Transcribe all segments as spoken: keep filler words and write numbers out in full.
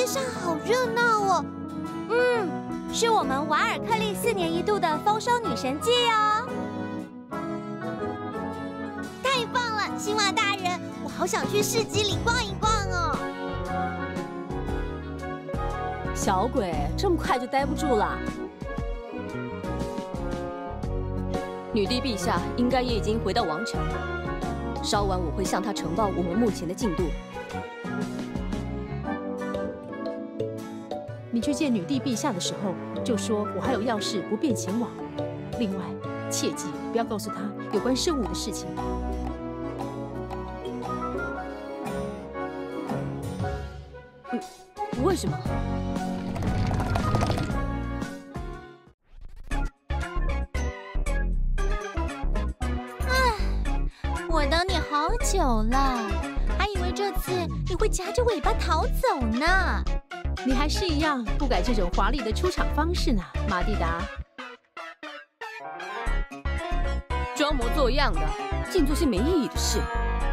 上好热闹哦。 嗯，是我们瓦尔克利四年一度的丰收女神季哦。 太棒了，青蛙大人，我好想去市集里逛一逛哦。 小鬼，这么快就待不住了？女帝陛下应该也已经回到王城，稍晚我会向她呈报我们目前的进度。 你去见女帝陛下的时候，就说我还有要事不便前往。另外，切记不要告诉她有关圣物的事情。 嗯，为什么？ 我等你好久了，还以为这次你会夹着尾巴逃走呢。 你还是一样不改这种华丽的出场方式呢，马蒂达。 装模作样的，净做些没意义的事。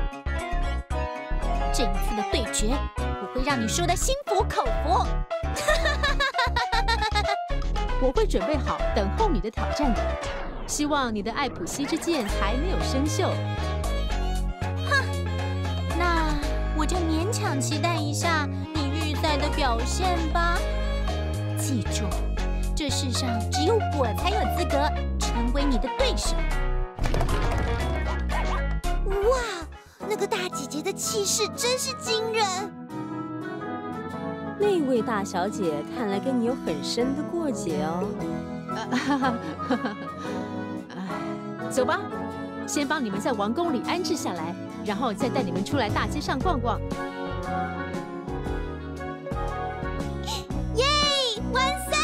这一次的对决，我会让你输得心服口服。 我会准备好等候你的挑战的。希望你的艾普西之剑还没有生锈。 哼，那我就勉强期待一下你预赛的表现吧。记住，这世上只有我才有资格成为你的对手。 哇，那个大姐姐的气势真是惊人。 那位大小姐看来跟你有很深的过节哦。 哈哈哈哈。走吧，先帮你们在王宫里安置下来，然后再带你们出来大街上逛逛。 耶，万岁！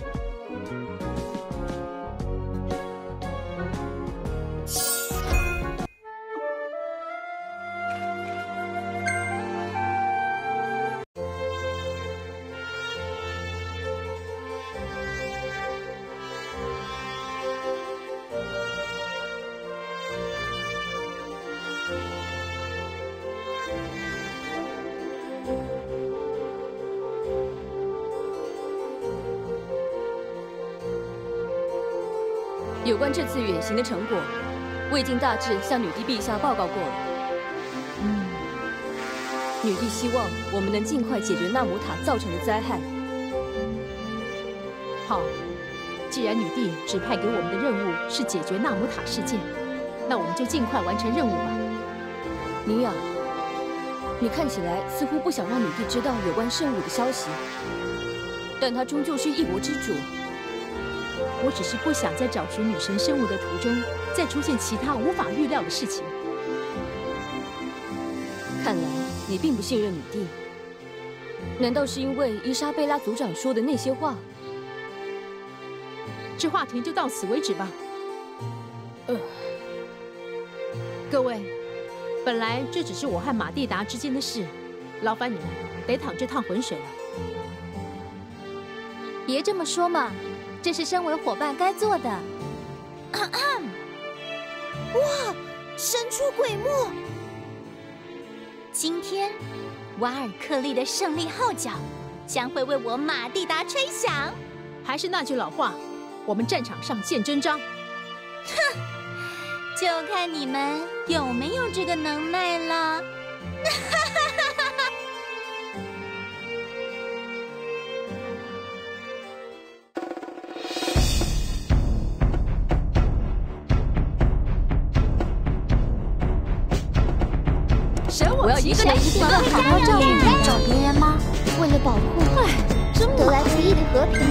有关这次远行的成果，我已经大致向女帝陛下报告过了。嗯，女帝希望我们能尽快解决纳姆塔造成的灾害。 好，既然女帝指派给我们的任务是解决纳姆塔事件，那我们就尽快完成任务吧。 尼亚，你看起来似乎不想让女帝知道有关圣物的消息，但她终究是一国之主。 我只是不想在找寻女神生物的途中再出现其他无法预料的事情。 看来你并不信任女帝，难道是因为伊莎贝拉族长说的那些话？ 这话题就到此为止吧。呃，各位，本来这只是我和马蒂达之间的事，劳烦你们得淌这趟浑水了。 别这么说嘛。这是身为伙伴该做的。 哇，神出鬼没！ 今天，瓦尔克利的胜利号角将会为我马蒂达吹响。 还是那句老话，我们战场上见真章。 哼，就看你们有没有这个能耐了。 我要一个人一个好好照顾你，找别人吗？为了保护得来不易的和平。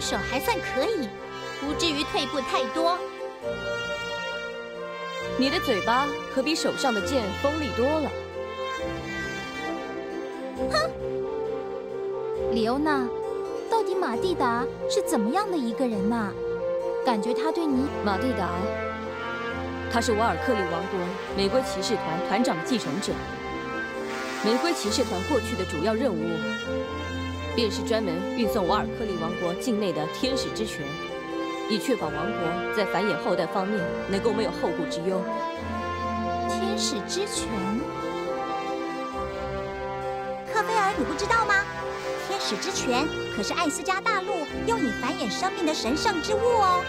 手还算可以，不至于退步太多。 你的嘴巴可比手上的剑锋利多了。 哼！ 李欧娜，到底马蒂达是怎么样的一个人呐？感觉他对你…… 马蒂达，他是瓦尔克利王国玫瑰骑士团团长的继承者。玫瑰骑士团过去的主要任务，便是专门运送瓦尔克利王国境内的天使之泉，以确保王国在繁衍后代方面能够没有后顾之忧。 天使之泉， 科菲尔，你不知道吗？天使之泉可是艾斯加大陆用以繁衍生命的神圣之物哦。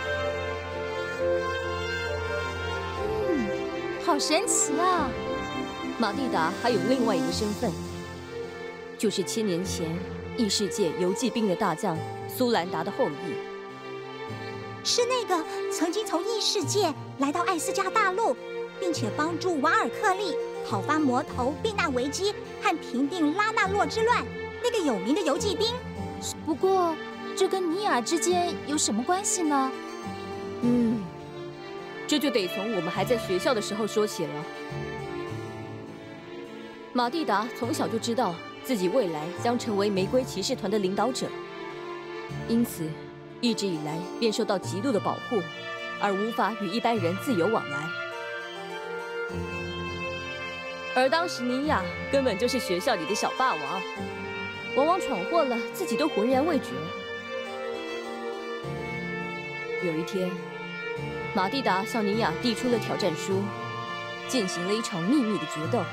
嗯，好神奇啊！ 马蒂达还有另外一个身份，就是千年前异世界游骑兵的大将苏兰达的后裔。 是那个曾经从异世界来到艾斯加大陆，并且帮助瓦尔克利讨伐魔头避难危机和平定拉纳洛之乱那个有名的游骑兵。 不过，这跟尼亚之间有什么关系呢？ 嗯，这就得从我们还在学校的时候说起了。马蒂达从小就知道自己未来将成为玫瑰骑士团的领导者，因此一直以来便受到极度的保护，而无法与一般人自由往来。而当时尼亚根本就是学校里的小霸王，往往闯祸了自己都浑然未觉。有一天，马蒂达向尼亚递出了挑战书，进行了一场秘密的决斗。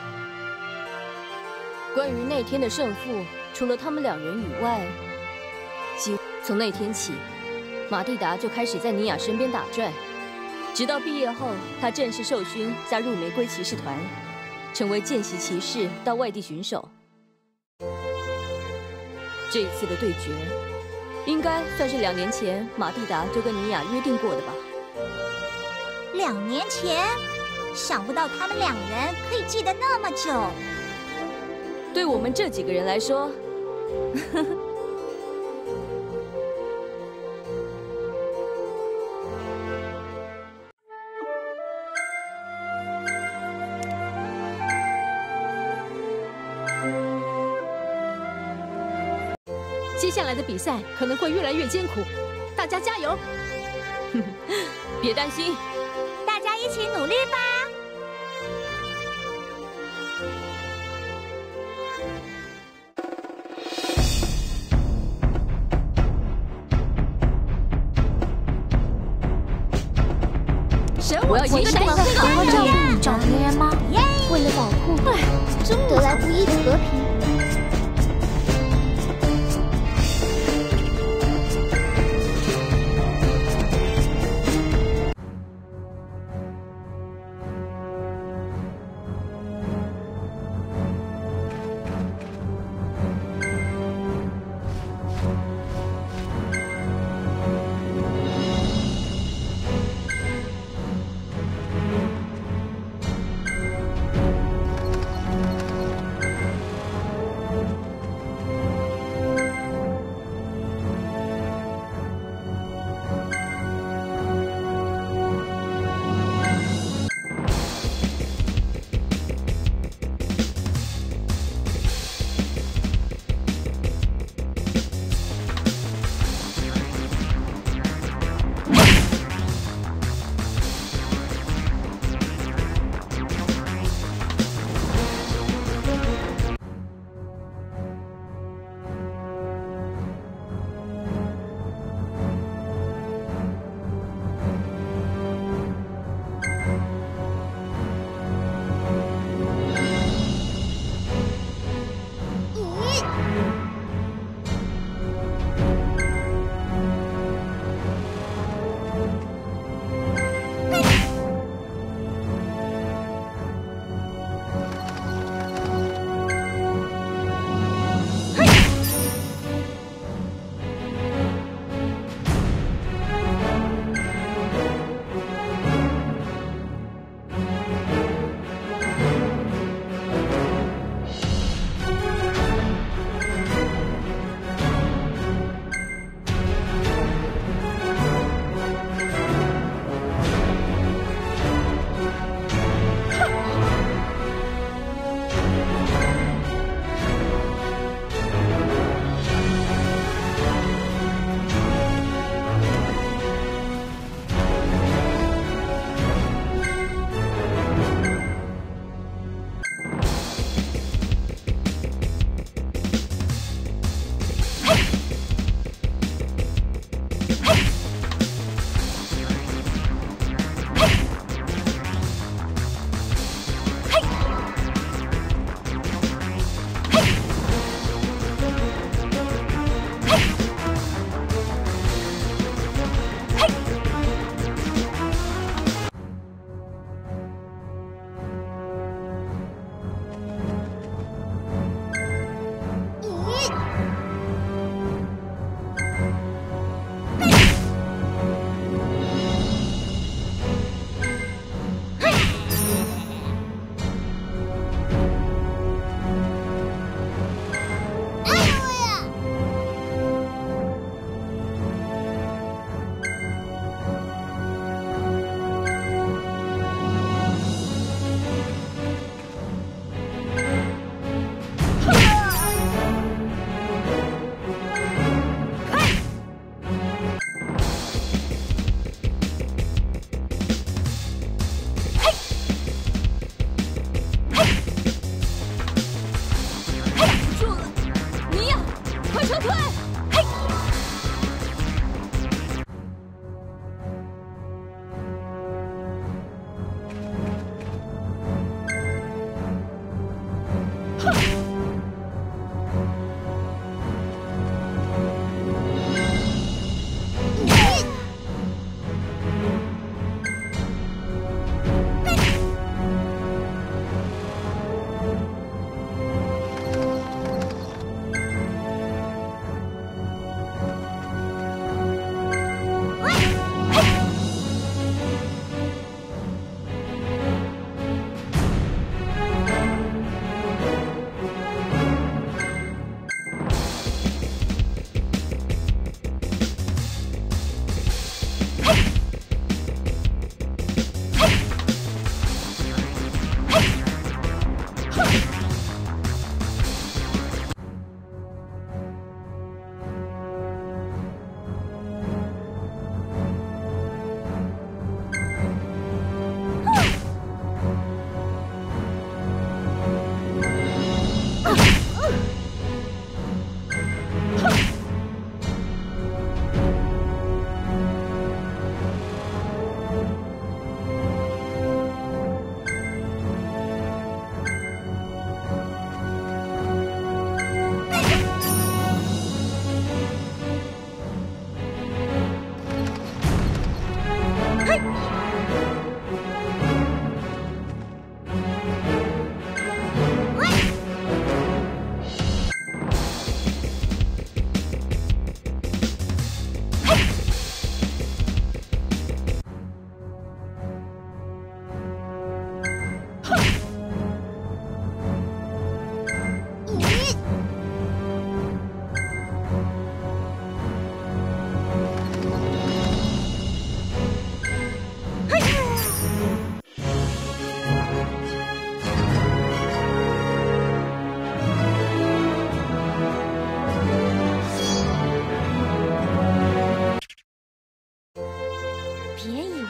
关于那天的胜负，除了他们两人以外，即从那天起，马蒂达就开始在尼亚身边打转，直到毕业后，他正式受勋加入玫瑰骑士团，成为见习骑士到外地巡守。这一次的对决，应该算是两年前马蒂达就跟尼亚约定过的吧。 两年前，想不到他们两人可以记得那么久。 对我们这几个人来说，呵呵。 接下来的比赛可能会越来越艰苦，大家加油！ 别担心， 大家一起努力吧！ 我要赢个好好照顾你找别人吗？为了保护得来不易的和平。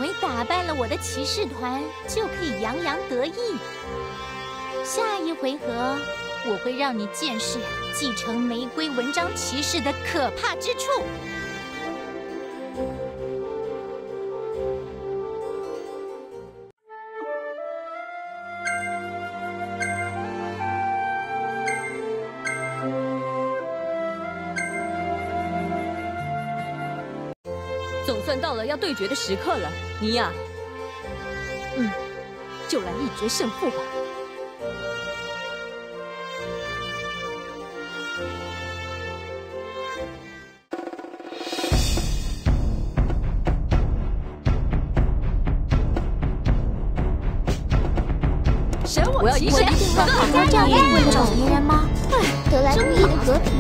为打败了我的骑士团就可以洋洋得意？下一回合，我会让你见识继承玫瑰纹章骑士的可怕之处。 总算到了要对决的时刻了，尼亚。 嗯，就来一决胜负吧。神我骑士， 还要这样为了找别人吗？得来不易的和平。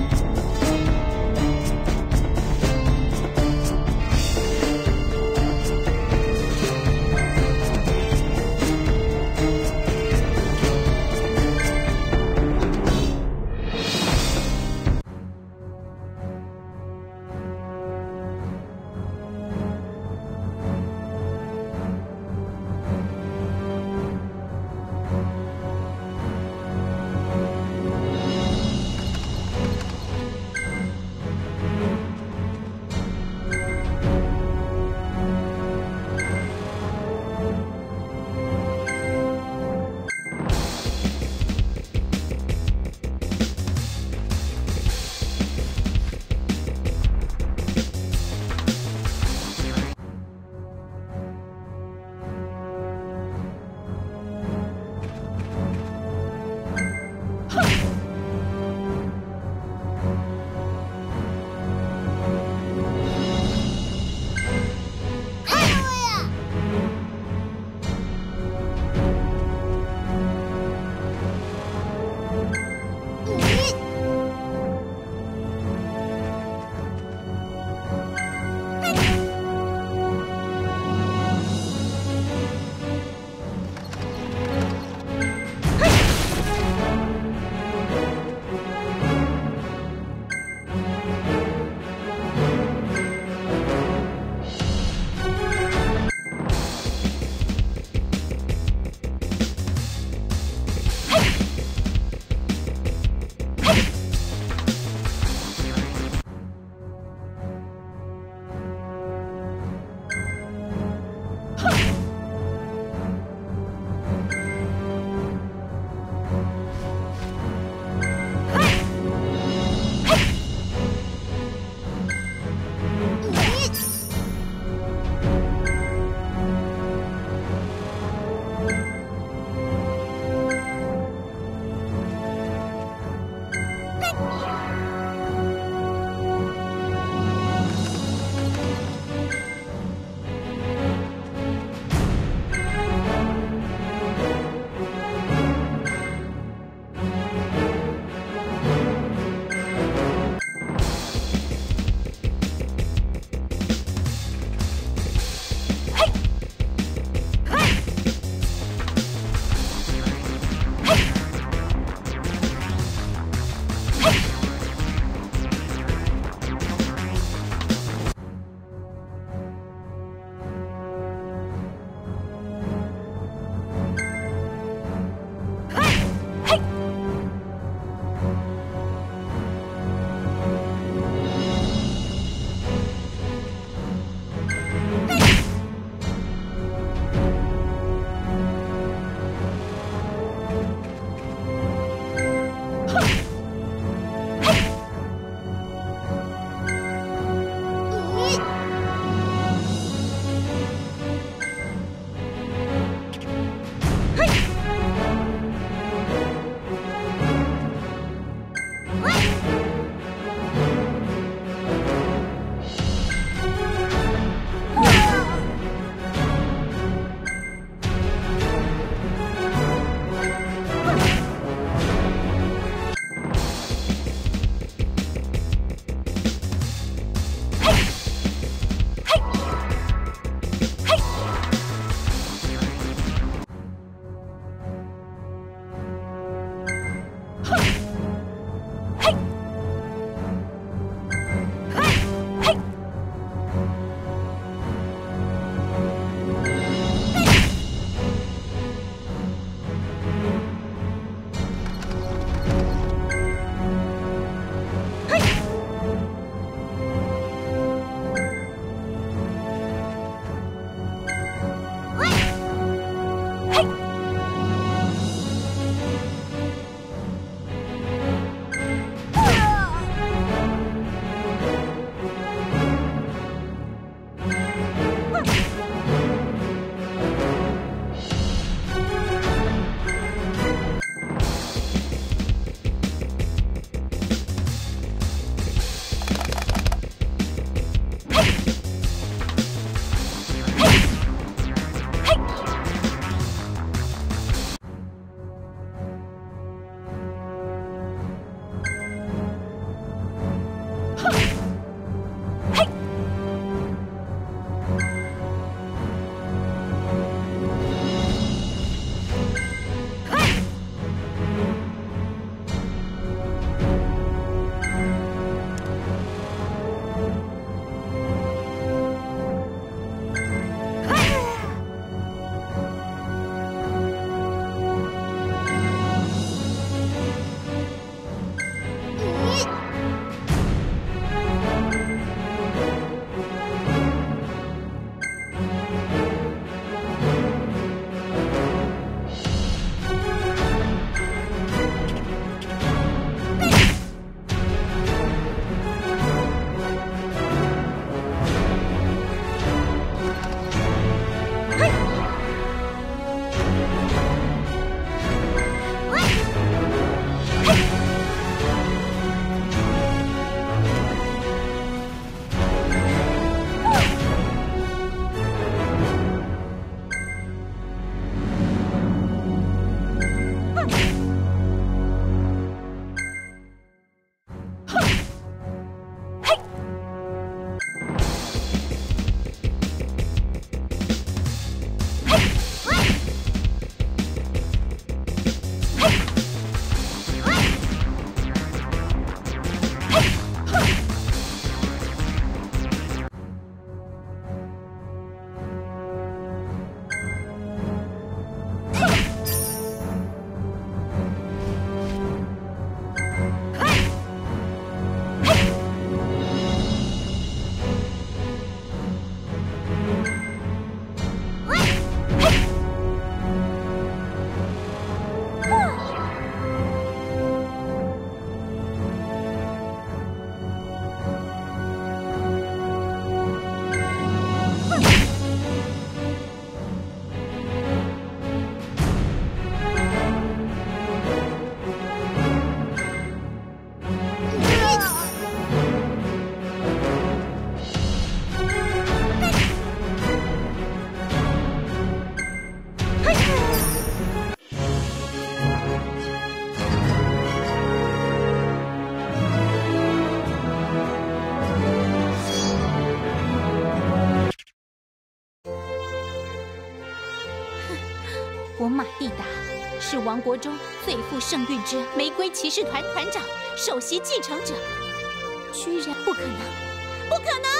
我马蒂达是王国中最负盛誉之玫瑰骑士团团长、首席继承者，居然不可能，不可能！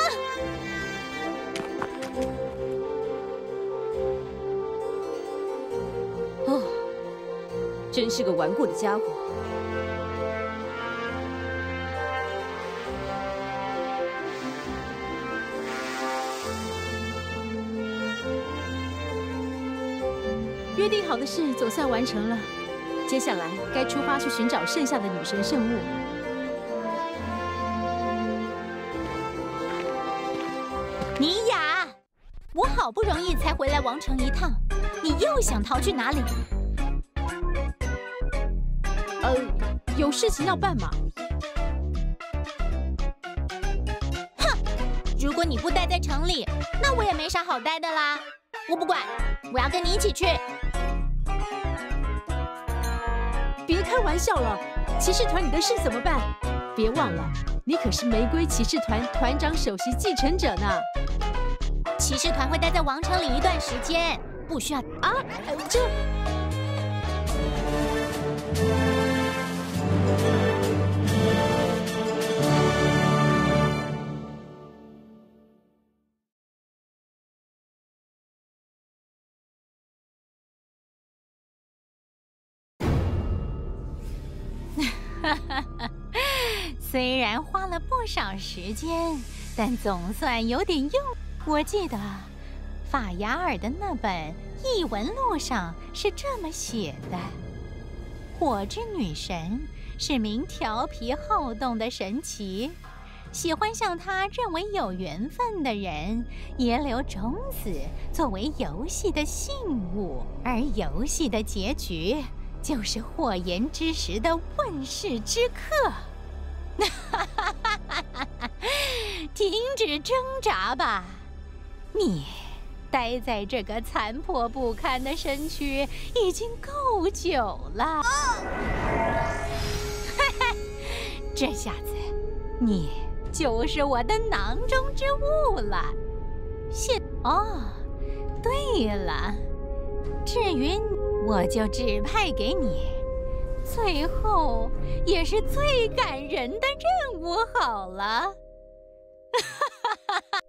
哦，真是个顽固的家伙。 约定好的事总算完成了，接下来该出发去寻找剩下的女神圣物。 尼雅，我好不容易才回来王城一趟，你又想逃去哪里？ 呃，有事情要办嘛。 哼，如果你不待在城里，那我也没啥好待的啦。我不管，我要跟你一起去。 别开玩笑了，骑士团里的事怎么办？别忘了，你可是玫瑰骑士团团长首席继承者呢。 骑士团会待在王城里一段时间，不需要啊，呃、这。 虽然花了不少时间，但总算有点用。我记得法雅尔的那本异闻录上是这么写的：火之女神是名调皮好动的神奇，喜欢向她认为有缘分的人遗留种子作为游戏的信物，而游戏的结局就是火焰之石的问世之刻。停止挣扎吧，你待在这个残破不堪的身躯已经够久了。这下子你就是我的囊中之物了。现哦，对了，至于我就指派给你最后也是最感人的任务好了。